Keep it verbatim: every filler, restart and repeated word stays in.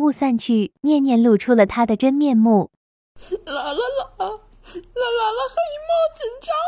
雾散去，念念露出了他的真面目。 啦啦啦，啦啦啦，黑猫警长